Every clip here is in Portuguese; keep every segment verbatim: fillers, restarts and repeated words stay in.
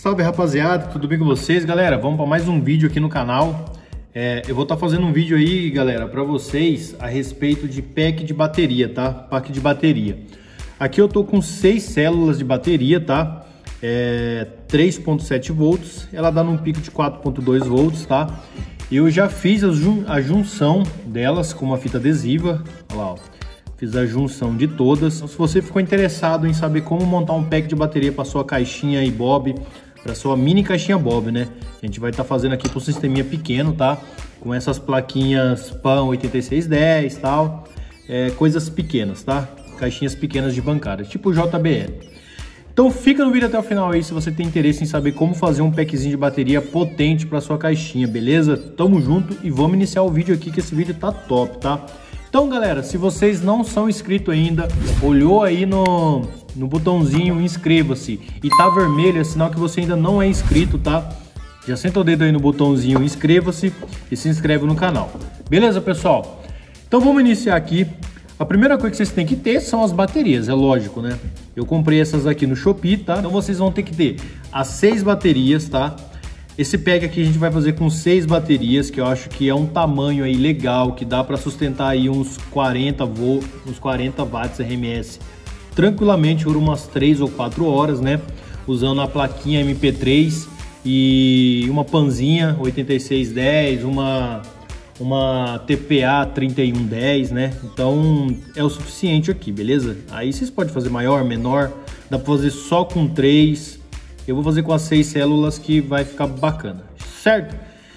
Salve rapaziada, tudo bem com vocês? Galera, vamos para mais um vídeo aqui no canal. É, eu vou estar tá fazendo um vídeo aí, galera, para vocês a respeito de pack de bateria, tá? Pack de bateria. Aqui eu tô com seis células de bateria, tá? É, três ponto sete volts, ela dá num pico de quatro ponto dois volts, tá? Eu já fiz a, jun a junção delas com uma fita adesiva, olha lá, ó. Fiz a junção de todas. Então, se você ficou interessado em saber como montar um pack de bateria para sua caixinha e Bob, para sua mini caixinha Bob, né? A gente vai estar tá fazendo aqui para um sisteminha pequeno, tá? Com essas plaquinhas P A N oitenta e seis dez, tal, é, coisas pequenas, tá? Caixinhas pequenas de bancada, tipo J B L. Então fica no vídeo até o final aí se você tem interesse em saber como fazer um packzinho de bateria potente para sua caixinha, beleza? Tamo junto e vamos iniciar o vídeo aqui, que esse vídeo tá top, tá? Então galera, se vocês não são inscritos ainda, olhou aí no, no botãozinho inscreva-se e tá vermelho, é sinal que você ainda não é inscrito, tá? Já senta o dedo aí no botãozinho inscreva-se e se inscreve no canal. Beleza, pessoal? Então vamos iniciar aqui. A primeira coisa que vocês têm que ter são as baterias, é lógico, né? Eu comprei essas aqui no Shopee, tá? Então vocês vão ter que ter as seis baterias, tá? Esse pack aqui a gente vai fazer com seis baterias, que eu acho que é um tamanho aí legal, que dá para sustentar aí uns quarenta volts, uns quarenta watts R M S tranquilamente por umas três ou quatro horas, né? Usando a plaquinha M P três e uma panzinha oitenta e seis dez, uma uma T P A trinta e um dez, né? Então é o suficiente aqui, beleza? Aí vocês podem fazer maior, menor, dá para fazer só com três. Eu vou fazer com as seis células que vai ficar bacana, certo?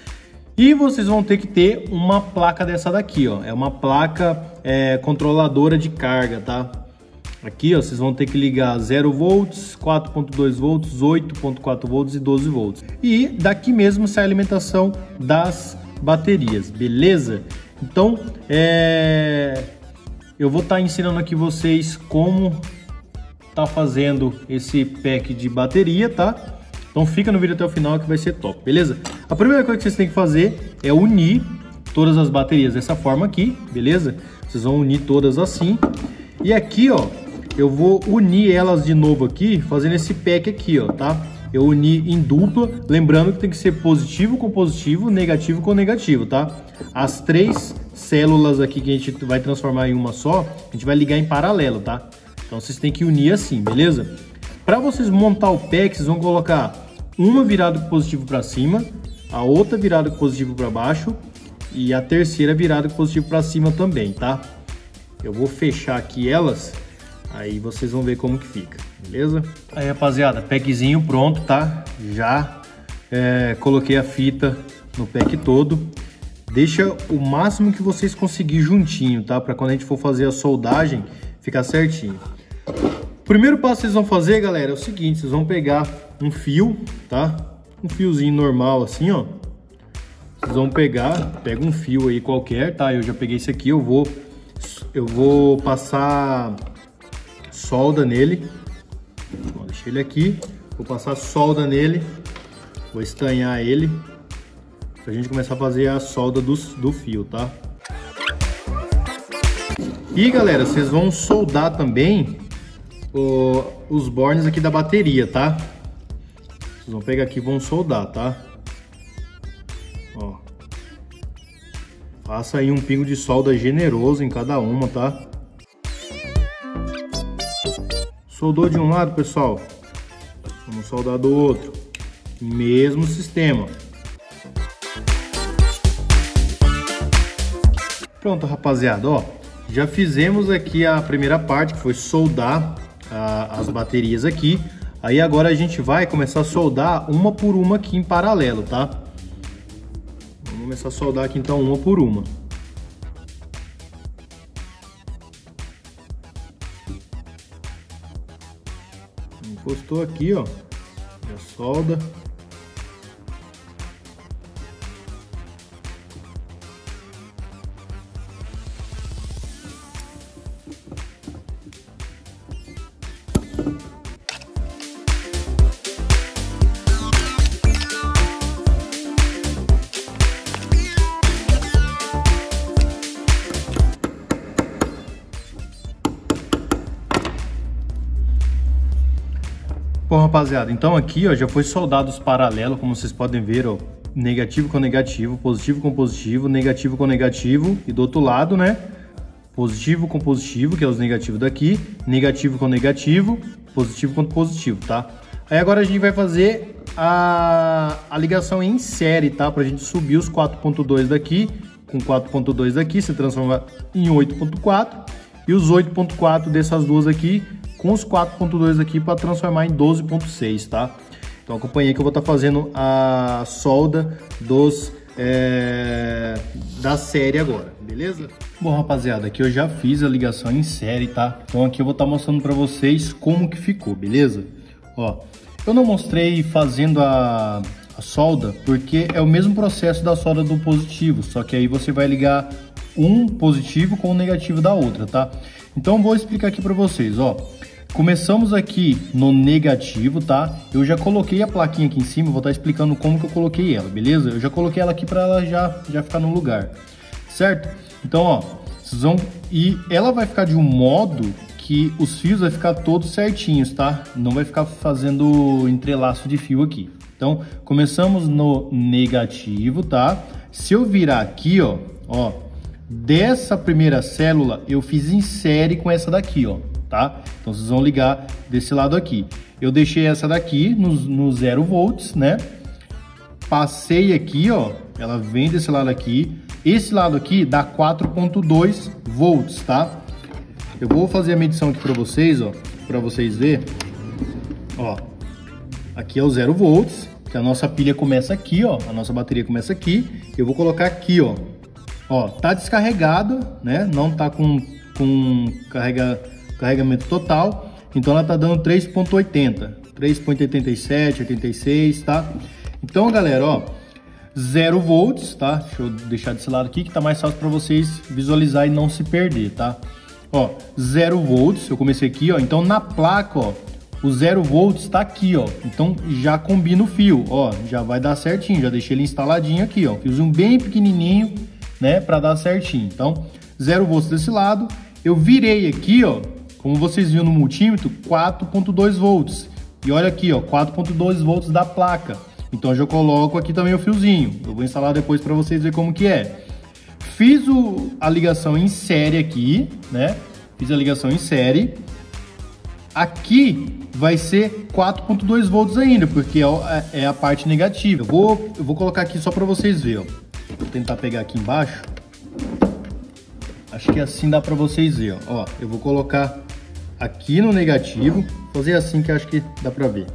E vocês vão ter que ter uma placa dessa daqui, ó. É uma placa é, controladora de carga, tá? Aqui, ó, vocês vão ter que ligar zero volts, quatro ponto dois volts, oito ponto quatro volts e doze volts. E daqui mesmo sai a alimentação das baterias, beleza? Então, é... eu vou estar tá ensinando aqui vocês como tá fazendo esse pack de bateria, tá? Então fica no vídeo até o final que vai ser top, beleza? A primeira coisa que vocês têm que fazer é unir todas as baterias dessa forma aqui, beleza? Vocês vão unir todas assim. E aqui, ó, eu vou unir elas de novo aqui, fazendo esse pack aqui, ó, tá? Eu uni em dupla, lembrando que tem que ser positivo com positivo, negativo com negativo, tá? As três células aqui que a gente vai transformar em uma só, a gente vai ligar em paralelo, tá? Então vocês têm que unir assim, beleza? Para vocês montar o pack, vocês vão colocar uma virada com positivo para cima, a outra virada com positivo para baixo e a terceira virada com positivo para cima também, tá? Eu vou fechar aqui elas, aí vocês vão ver como que fica, beleza? Aí rapaziada, packzinho pronto, tá? Já é, coloquei a fita no pack todo. Deixa o máximo que vocês conseguirem juntinho, tá? Para quando a gente for fazer a soldagem, ficar certinho. O primeiro passo que vocês vão fazer, galera, é o seguinte: vocês vão pegar um fio, tá? Um fiozinho normal assim, ó. Vocês vão pegar, pega um fio aí qualquer, tá? Eu já peguei esse aqui, eu vou eu vou passar solda nele. Vou deixar ele aqui, vou passar solda nele, vou estanhar ele pra gente começar a fazer a solda do, do fio, tá? E galera, vocês vão soldar também o, os bornes aqui da bateria, tá? Vocês vão pegar aqui e vão soldar, tá? Ó. Faça aí um pingo de solda generoso em cada uma, tá? Soldou de um lado, pessoal, vamos soldar do outro. Mesmo sistema. Pronto, rapaziada, ó. Já fizemos aqui a primeira parte, que foi soldar a, as baterias aqui. Aí agora a gente vai começar a soldar uma por uma aqui em paralelo, tá? Vamos começar a soldar aqui então uma por uma. Encostou aqui, ó. Já solda. Bom, rapaziada, então aqui, ó, já foi soldado os paralelos, como vocês podem ver, ó, negativo com negativo, positivo com positivo, negativo com negativo, e do outro lado, né, positivo com positivo, que é os negativos daqui, negativo com negativo, positivo com positivo, tá? Aí agora a gente vai fazer a, a ligação em série, tá? Pra gente subir os quatro ponto dois daqui, com quatro ponto dois daqui, se transforma em oito ponto quatro, e os oito ponto quatro dessas duas aqui, com os quatro ponto dois aqui para transformar em doze ponto seis, tá? Então acompanhei que eu vou estar tá fazendo a solda dos é, da série agora, beleza? Bom, rapaziada, aqui eu já fiz a ligação em série, tá? Então aqui eu vou estar tá mostrando para vocês como que ficou, beleza? Ó, eu não mostrei fazendo a, a solda porque é o mesmo processo da solda do positivo, só que aí você vai ligar um positivo com o negativo da outra, tá? Então vou explicar aqui para vocês, ó. Começamos aqui no negativo, tá? Eu já coloquei a plaquinha aqui em cima, vou estar explicando como que eu coloquei ela, beleza? Eu já coloquei ela aqui para ela já, já ficar no lugar, certo? Então, ó, vocês vão... E ela vai ficar de um modo que os fios vai ficar todos certinhos, tá? Não vai ficar fazendo entrelaço de fio aqui. Então, começamos no negativo, tá? Se eu virar aqui, ó, ó, dessa primeira célula eu fiz em série com essa daqui, ó. Tá? Então vocês vão ligar desse lado aqui. Eu deixei essa daqui no, no zero volts, né? Passei aqui, ó. Ela vem desse lado aqui. Esse lado aqui dá quatro ponto dois volts, tá? Eu vou fazer a medição aqui para vocês, ó, para vocês verem. Ó, aqui é o zero volts, que a nossa pilha começa aqui, ó. A nossa bateria começa aqui. Eu vou colocar aqui, ó. Ó, tá descarregado, né? Não tá com com carrega carregamento total, então ela tá dando três ponto oitenta, três ponto oitenta e sete, oitenta e seis, tá? Então, galera, ó, zero volts, tá? Deixa eu deixar desse lado aqui que tá mais fácil para vocês visualizar e não se perder, tá? Ó, zero volts, eu comecei aqui, ó, então na placa, ó, o zero volts tá aqui, ó, então já combina o fio, ó, já vai dar certinho, já deixei ele instaladinho aqui, ó, fiozinho bem pequenininho, né, para dar certinho. Então, zero volts desse lado, eu virei aqui, ó, como vocês viram no multímetro, quatro ponto dois volts. E olha aqui, ó, quatro ponto dois volts da placa. Então eu já coloco aqui também o fiozinho. Eu vou instalar depois para vocês verem como que é. Fiz o, a ligação em série aqui, né? Fiz a ligação em série. Aqui vai ser quatro ponto dois volts ainda, porque é, é a parte negativa. Eu vou, eu vou colocar aqui só para vocês verem, ó. Vou tentar pegar aqui embaixo. Acho que assim dá para vocês verem, ó. Ó, eu vou colocar aqui no negativo, fazer assim que acho que dá para ver.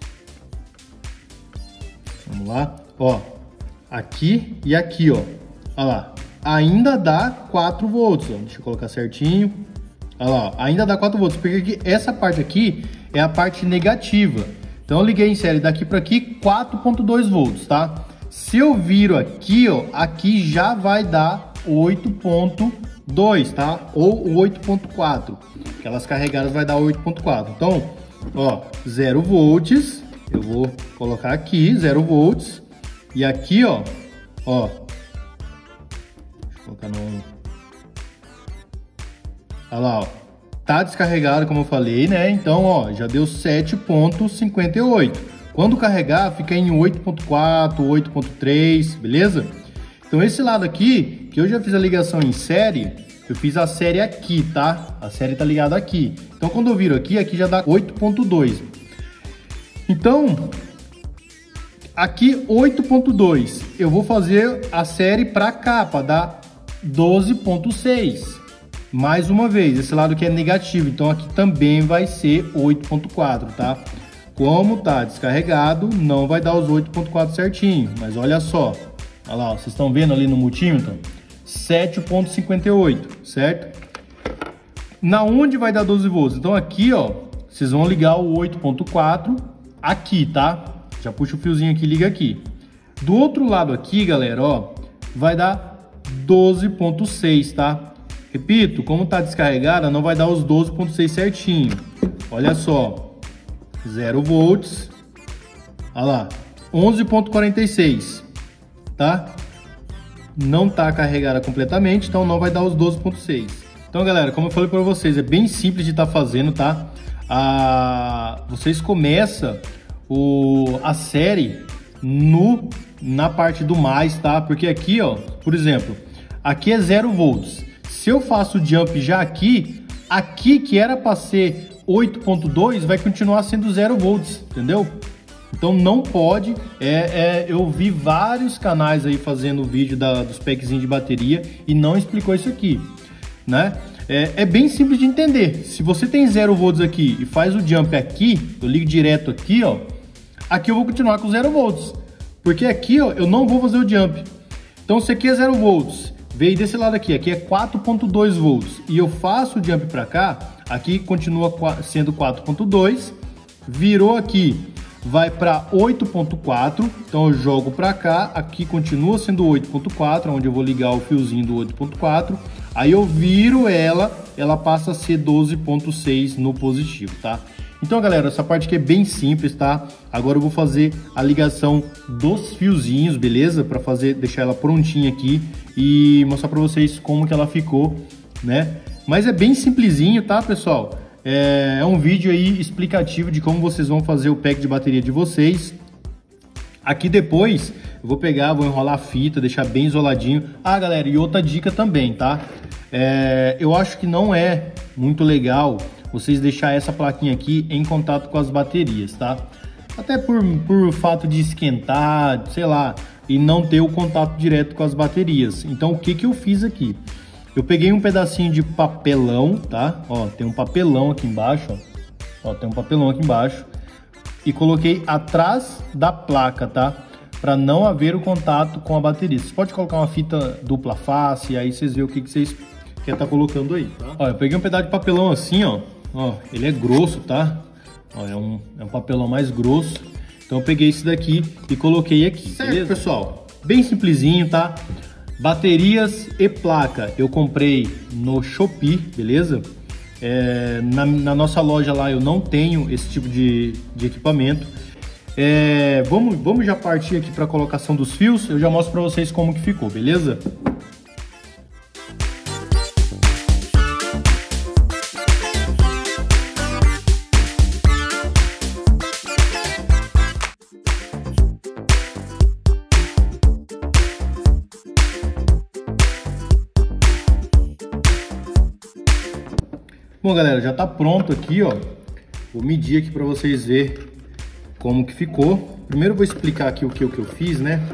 Vamos lá, ó, aqui e aqui, ó. Olha lá, ainda dá quatro volts, ó. Deixa eu colocar certinho. Olha lá, ó. Ainda dá quatro volts, porque aqui, essa parte aqui é a parte negativa. Então eu liguei em série daqui para aqui, quatro ponto dois volts, tá? Se eu viro aqui, ó, aqui já vai dar oito ponto dois, tá? Ou oito ponto quatro. Aquelas carregadas vai dar oito ponto quatro. Então, ó, zero volts. Eu vou colocar aqui, zero volts. E aqui, ó, ó. Deixa eu colocar no... Olha lá, ó. Tá descarregado, como eu falei, né? Então, ó, já deu sete ponto cinquenta e oito. Quando carregar, fica em oito ponto quatro, oito ponto três, beleza? Então esse lado aqui, que eu já fiz a ligação em série, eu fiz a série aqui, tá? A série tá ligada aqui. Então quando eu viro aqui, aqui já dá oito ponto dois. Então, aqui oito ponto dois. Eu vou fazer a série pra cá, pra dar doze ponto seis. Mais uma vez, esse lado aqui é negativo, então aqui também vai ser oito ponto quatro, tá? Como tá descarregado, não vai dar os oito ponto quatro certinho, mas olha só. Olha lá, vocês estão vendo ali no multímetro? sete ponto cinquenta e oito, certo? Na onde vai dar doze volts? Então aqui, ó, vocês vão ligar o oito ponto quatro aqui, tá? Já puxa o fiozinho aqui e liga aqui. Do outro lado aqui, galera, ó, vai dar doze ponto seis, tá? Repito, como tá descarregada, não vai dar os doze ponto seis certinho. Olha só, zero volts, olha lá, onze ponto quarenta e seis, tá? Não tá carregada completamente, então não vai dar os doze ponto seis. Então, galera, como eu falei para vocês, é bem simples de estar tá fazendo, tá? a, vocês começam o, a série no, na parte do mais, tá? Porque aqui, ó, por exemplo, aqui é zero volts. Se eu faço o jump já aqui, aqui que era para ser oito ponto dois, vai continuar sendo zero volts, entendeu? Então não pode, é, é, eu vi vários canais aí fazendo vídeo da, dos packzinhos de bateria e não explicou isso aqui, né? É, é bem simples de entender. Se você tem zero volts aqui e faz o jump aqui, eu ligo direto aqui, ó, aqui eu vou continuar com zero volts, porque aqui, ó, eu não vou fazer o jump. Então se aqui é zero volts, veio desse lado aqui, aqui é quatro ponto dois volts e eu faço o jump para cá, aqui continua sendo quatro ponto dois, virou aqui, vai para oito ponto quatro, então eu jogo para cá, aqui continua sendo oito ponto quatro, onde eu vou ligar o fiozinho do oito ponto quatro, aí eu viro ela, ela passa a ser doze ponto seis no positivo, tá? Então, galera, essa parte aqui é bem simples, tá? Agora eu vou fazer a ligação dos fiozinhos, beleza? Para fazer, deixar ela prontinha aqui e mostrar para vocês como que ela ficou, né? Mas é bem simplesinho, tá, pessoal? É, é um vídeo aí explicativo de como vocês vão fazer o pack de bateria de vocês. Aqui depois eu vou pegar, vou enrolar a fita, deixar bem isoladinho. Ah, galera, e outra dica também, tá? É, eu acho que não é muito legal vocês deixar essa plaquinha aqui em contato com as baterias, tá? Até por, por fato de esquentar, sei lá, e não ter o contato direto com as baterias. Então o que que eu fiz aqui? Eu peguei um pedacinho de papelão, tá? Ó, tem um papelão aqui embaixo, ó. Ó, tem um papelão aqui embaixo. E coloquei atrás da placa, tá? Para não haver o contato com a bateria. Você pode colocar uma fita dupla face, aí vocês veem o que, que vocês querem estar colocando aí, tá? Ó, eu peguei um pedaço de papelão assim, ó. Ó, ele é grosso, tá? Ó, é um, é um papelão mais grosso. Então eu peguei esse daqui e coloquei aqui, certo, beleza? Pessoal, bem simplesinho, tá? Baterias e placa eu comprei no Shopee, beleza? É, na, na nossa loja lá eu não tenho esse tipo de, de equipamento. É, vamos, vamos já partir aqui para a colocação dos fios. Eu já mostro para vocês como que ficou, beleza? Bom, galera, já tá pronto aqui, ó. Vou medir aqui para vocês verem como que ficou. Primeiro eu vou explicar aqui o que, o que eu fiz, né?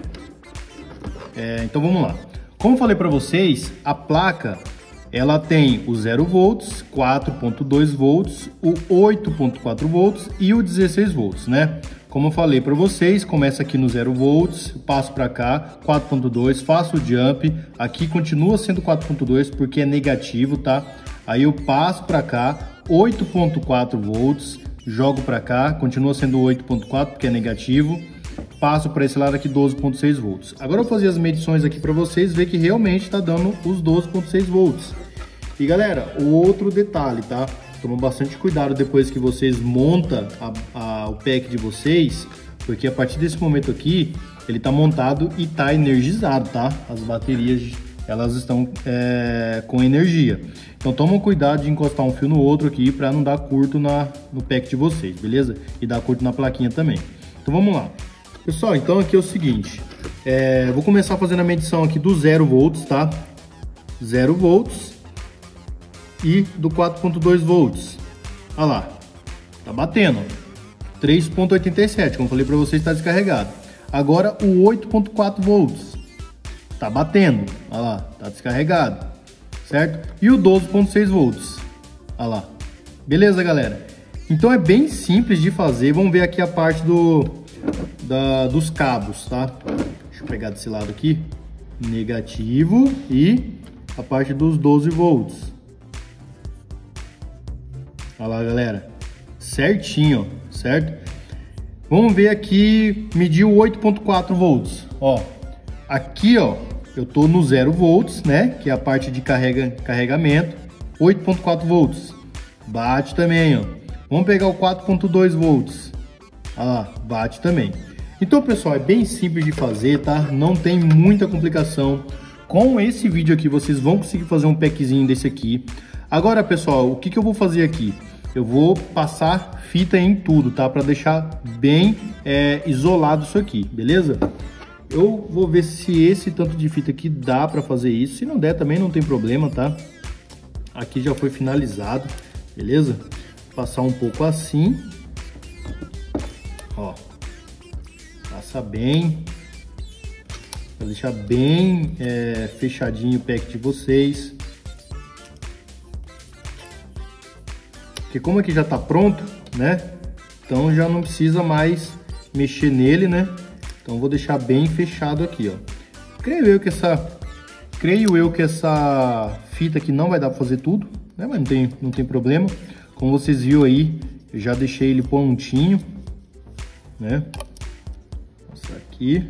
É, então vamos lá. Como eu falei para vocês, a placa ela tem o zero volts, quatro ponto dois volts, o oito ponto quatro volts e o dezesseis volts, né? Como eu falei para vocês, começa aqui no zero volts, passo para cá, quatro ponto dois, faço o jump, aqui continua sendo quatro ponto dois porque é negativo, tá? Aí eu passo para cá, oito ponto quatro volts, jogo para cá, continua sendo oito ponto quatro porque é negativo, passo para esse lado aqui doze ponto seis volts. Agora eu vou fazer as medições aqui para vocês ver que realmente está dando os doze ponto seis volts. E galera, o outro detalhe, tá? Tomem bastante cuidado depois que vocês montam a, a, o pack de vocês, porque a partir desse momento aqui, ele tá montado e tá energizado, tá? As baterias, elas estão é, com energia. Então tomem cuidado de encostar um fio no outro aqui para não dar curto na, no pack de vocês, beleza? E dar curto na plaquinha também. Então vamos lá. Pessoal, então aqui é o seguinte, é, vou começar fazendo a medição aqui do zero volts, tá? zero volts e do quatro ponto dois volts. Olha lá, tá batendo, três ponto oitenta e sete, como falei para vocês, está descarregado. Agora o oito ponto quatro volts, tá batendo, olha lá, tá descarregado, certo? E o doze ponto seis volts, olha lá. Beleza, galera? Então é bem simples de fazer. Vamos ver aqui a parte do, da, dos cabos, tá? Deixa eu pegar desse lado aqui. Negativo e a parte dos doze volts. Olha lá, galera. Certinho, ó, certo? Vamos ver aqui, medir o oito ponto quatro volts. Ó, aqui, ó, eu tô no zero volts, né? Que é a parte de carrega, carregamento. oito ponto quatro volts. Bate também, ó. Vamos pegar o quatro ponto dois volts. Olha lá, bate também. Então, pessoal, é bem simples de fazer, tá? Não tem muita complicação. Com esse vídeo aqui, vocês vão conseguir fazer um packzinho desse aqui. Agora, pessoal, o que que eu vou fazer aqui? eu vou passar fita em tudo, tá? Para deixar bem é, isolado isso aqui, beleza? Eu vou ver se esse tanto de fita aqui dá para fazer isso. Se não der também não tem problema, tá? Aqui já foi finalizado, beleza? Vou passar um pouco assim. Ó. Passa bem. Pra deixar bem é, fechadinho o pack de vocês. Porque como aqui já tá pronto, né? Então já não precisa mais mexer nele, né? Então vou deixar bem fechado aqui, ó. Creio eu que essa, creio eu que essa fita aqui não vai dar para fazer tudo, né? Mas não tem, não tem problema. Como vocês viram aí, eu já deixei ele prontinho, né? Vou mostrar aqui.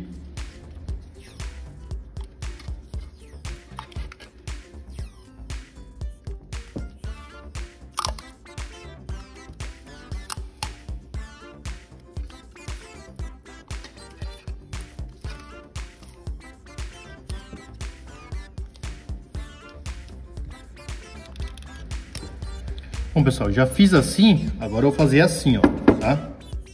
Bom, pessoal, já fiz assim, agora eu vou fazer assim, ó, tá?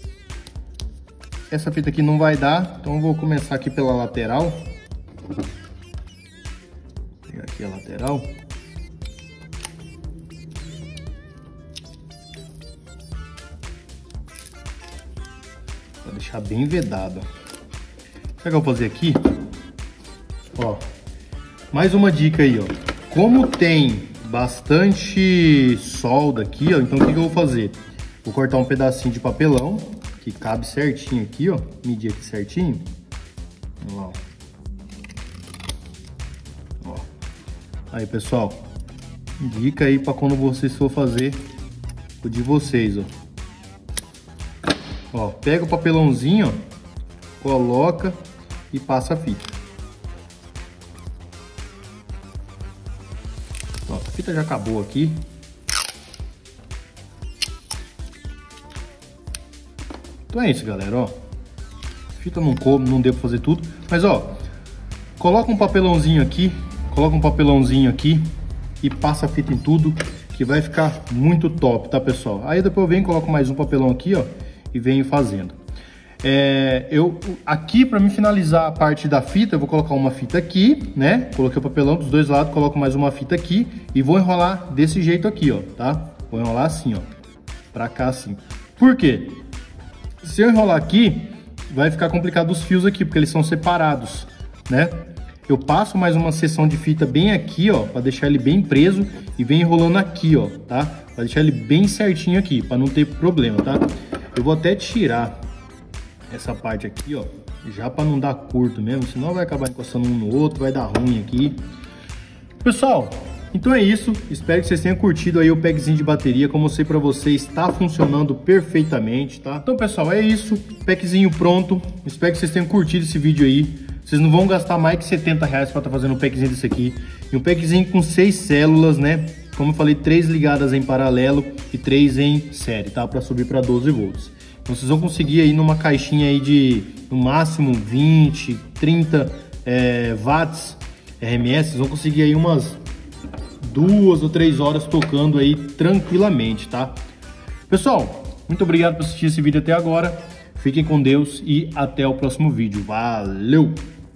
Essa fita aqui não vai dar, então eu vou começar aqui pela lateral. Vou pegar aqui a lateral. Vou deixar bem vedado. Sabe o que eu vou fazer aqui? Ó, mais uma dica aí, ó. Como tem bastante solda aqui, ó, então o que, que eu vou fazer? Vou cortar um pedacinho de papelão que cabe certinho aqui, ó, medir aqui certinho. Vamos lá, ó. Ó. Aí, pessoal, dica aí para quando vocês for fazer o de vocês, ó. Ó, pega o papelãozinho, ó, coloca e passa a fita. Ó, a fita já acabou aqui. Então é isso, galera, ó. A fita não coube, não deu pra fazer tudo. Mas, ó, coloca um papelãozinho aqui. Coloca um papelãozinho aqui e passa a fita em tudo, que vai ficar muito top, tá, pessoal? Aí depois eu venho e coloco mais um papelão aqui, ó, e venho fazendo. É, eu, aqui, para me finalizar a parte da fita, eu vou colocar uma fita aqui, né? Coloquei o papelão dos dois lados, coloco mais uma fita aqui e vou enrolar desse jeito aqui, ó, tá? Vou enrolar assim, ó, pra cá assim. Por quê? Se eu enrolar aqui, vai ficar complicado os fios aqui, porque eles são separados, né? Eu passo mais uma seção de fita bem aqui, ó, para deixar ele bem preso e vem enrolando aqui, ó, tá? Para deixar ele bem certinho aqui, para não ter problema, tá? Eu vou até tirar essa parte aqui, ó, já para não dar curto mesmo, senão vai acabar encostando um no outro, vai dar ruim aqui. Pessoal, então é isso, espero que vocês tenham curtido aí o packzinho de bateria. Como eu sei para vocês, está funcionando perfeitamente, tá? Então, pessoal, é isso, packzinho pronto, espero que vocês tenham curtido esse vídeo aí. Vocês não vão gastar mais que setenta reais para estar tá fazendo um packzinho desse aqui. E um packzinho com seis células, né? Como eu falei, três ligadas em paralelo e três em série, tá? Para subir para doze volts. Então vocês vão conseguir aí numa caixinha aí de no máximo vinte, trinta é, watts R M S, vocês vão conseguir aí umas duas ou três horas tocando aí tranquilamente, tá? Pessoal, muito obrigado por assistir esse vídeo até agora. Fiquem com Deus e até o próximo vídeo. Valeu!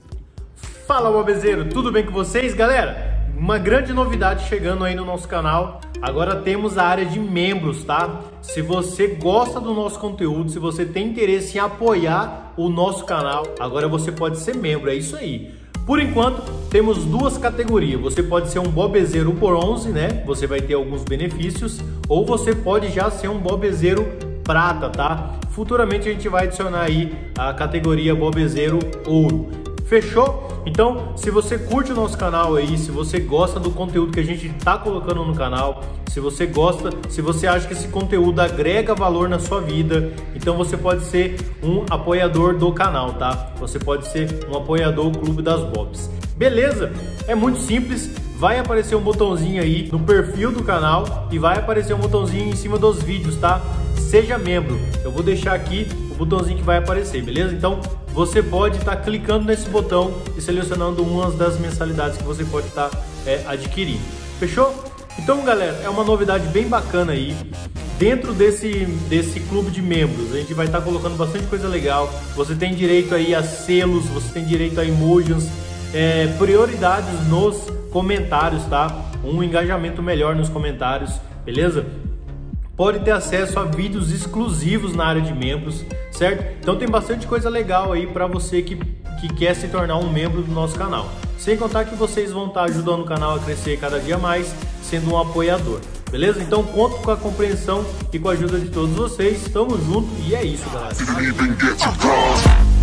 Fala, bobezeiro, tudo bem com vocês, galera? Uma grande novidade chegando aí no nosso canal. Agora temos a área de membros, tá? Se você gosta do nosso conteúdo, se você tem interesse em apoiar o nosso canal, agora você pode ser membro, é isso aí. Por enquanto, temos duas categorias. Você pode ser um bobezeiro bronze, né? Você vai ter alguns benefícios. Ou você pode já ser um bobezeiro prata, tá? Futuramente a gente vai adicionar aí a categoria bobezeiro ouro. Fechou? Então, se você curte o nosso canal aí, se você gosta do conteúdo que a gente tá colocando no canal, se você gosta, se você acha que esse conteúdo agrega valor na sua vida, então você pode ser um apoiador do canal, tá? Você pode ser um apoiador do Clube das Bobs. Beleza? É muito simples. Vai aparecer um botãozinho aí no perfil do canal e vai aparecer um botãozinho em cima dos vídeos, tá? Seja membro. Eu vou deixar aqui o botãozinho que vai aparecer, beleza? Então, você pode estar tá clicando nesse botão e selecionando uma das mensalidades que você pode estar tá, é, adquirindo. Fechou? Então, galera, é uma novidade bem bacana aí. Dentro desse, desse clube de membros, a gente vai estar colocando bastante coisa legal. Você tem direito aí a selos, você tem direito a emojis, é, prioridades nos comentários, tá? Um engajamento melhor nos comentários, beleza? Pode ter acesso a vídeos exclusivos na área de membros, certo? Então tem bastante coisa legal aí para você que, que quer se tornar um membro do nosso canal. Sem contar que vocês vão estar ajudando o canal a crescer cada dia mais, sendo um apoiador. Beleza? Então conto com a compreensão e com a ajuda de todos vocês. Tamo junto e é isso, galera.